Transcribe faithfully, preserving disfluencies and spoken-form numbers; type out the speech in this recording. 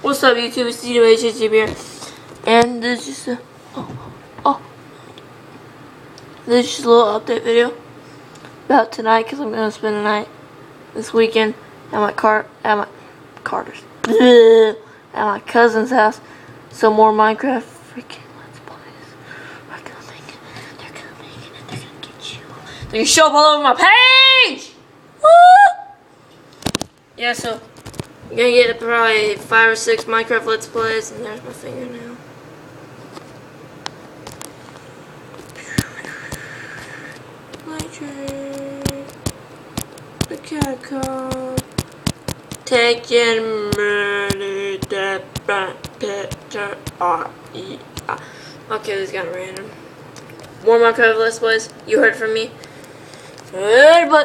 What's up, YouTube? It's D W H here, and this is just a oh oh this is just a little update video about tonight because I'm gonna spend the night this weekend at my car at my Carter's at my cousin's house. Some more Minecraft freaking Let's Plays are coming. They're coming. They're gonna get you. They're gonna show up all over my page. Woo! Yeah, so. I'm gonna get probably five or six Minecraft Let's Plays, and there's my fingernail. My train, the catacomb, taking money, that picture, R E I. Okay, this is kind of random. More Minecraft Let's Plays. You heard from me. Goodbye.